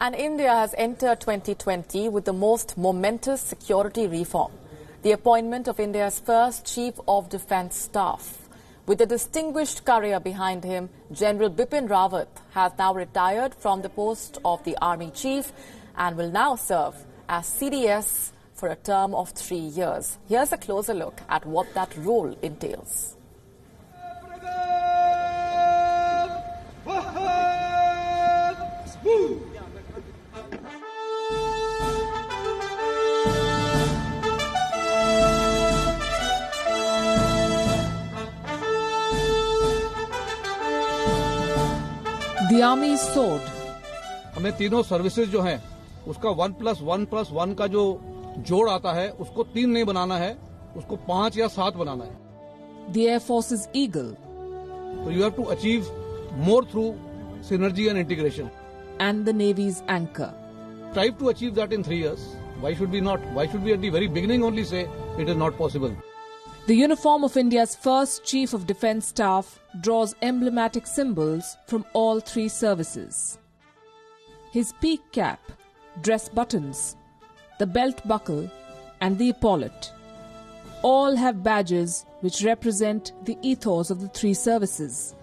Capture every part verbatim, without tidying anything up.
And India has entered twenty twenty with the most momentous security reform, the appointment of India's first Chief of Defence Staff. With a distinguished career behind him, General Bipin Rawat has now retired from the post of the Army Chief and will now serve as C D S for a term of three years. Here's a closer look at what that role entails. The Army's sword. हमें तीनों services जो हैं, उसका one plus one plus one का जो जोड़ आता है, उसको तीन नहीं बनाना है, उसको पांच या सात बनाना है. The Air Force's eagle. So you have to achieve more through synergy and integration. And the Navy's anchor. Strive to achieve that in three years. Why should we not? Why should we at the very beginning only say it is not possible? The uniform of India's first Chief of Defence Staff draws emblematic symbols from all three services. His peak cap, dress buttons, the belt buckle and the epaulet all have badges which represent the ethos of the three services.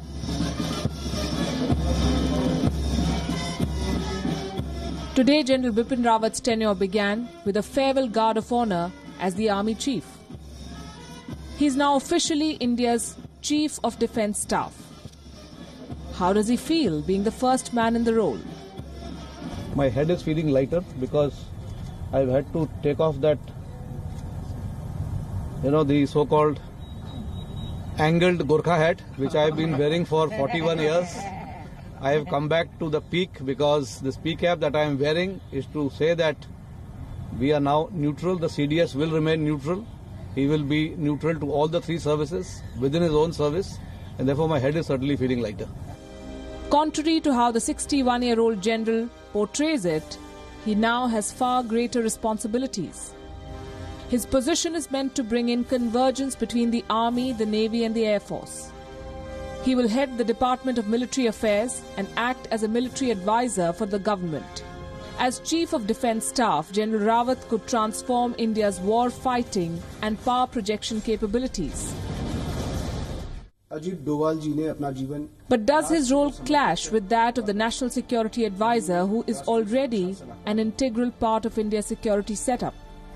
Today, General Bipin Rawat's tenure began with a farewell guard of honour as the Army Chief. He is now officially India's Chief of Defence Staff. How does he feel being the first man in the role? My head is feeling lighter because I've had to take off that, you know, the so-called angled Gorkha hat, which I've been wearing for forty-one years. I have come back to the peak because this peak cap that I am wearing is to say that we are now neutral. The C D S will remain neutral. He will be neutral to all the three services within his own service, and therefore my head is certainly feeling lighter. Contrary to how the sixty-one-year-old general portrays it, he now has far greater responsibilities. His position is meant to bring in convergence between the Army, the Navy and the Air Force. He will head the Department of Military Affairs and act as a military advisor for the government. As Chief of Defence Staff, General Rawat could transform India's war fighting and power projection capabilities. But does his role clash with that of the National Security Advisor, who is already an integral part of India's security setup?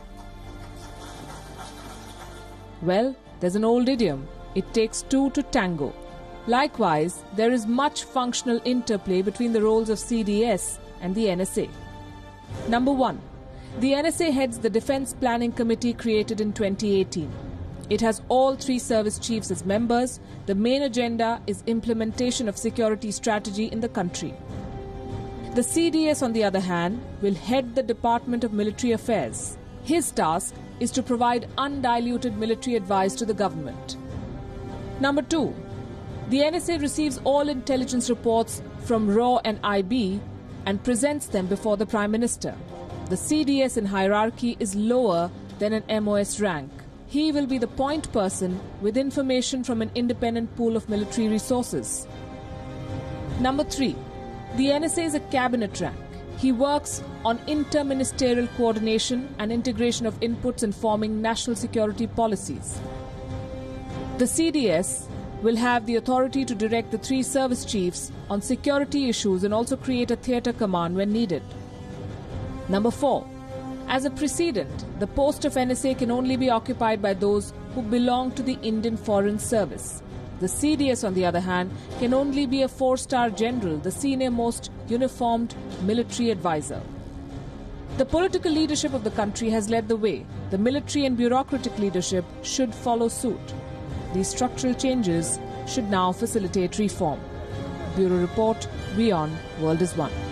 Well, there's an old idiom, it takes two to tango. Likewise, there is much functional interplay between the roles of C D S and the N S A. Number one, the N S A heads the Defence Planning Committee created in twenty eighteen. It has all three service chiefs as members. The main agenda is implementation of security strategy in the country. The C D S, on the other hand, will head the Department of Military Affairs. His task is to provide undiluted military advice to the government. Number two, the N S A receives all intelligence reports from R A W and I B and presents them before the Prime Minister. The C D S in hierarchy is lower than an M O S rank. He will be the point person with information from an independent pool of military resources. Number three, the N S A is a cabinet rank. He works on inter-ministerial coordination and integration of inputs in forming national security policies. The C D S will have the authority to direct the three service chiefs on security issues and also create a theatre command when needed. Number four, as a precedent, the post of N S A can only be occupied by those who belong to the Indian Foreign Service. The C D S, on the other hand, can only be a four-star general, the senior-most uniformed military advisor. The political leadership of the country has led the way. The military and bureaucratic leadership should follow suit. These structural changes should now facilitate reform. Bureau Report, WION, World is One.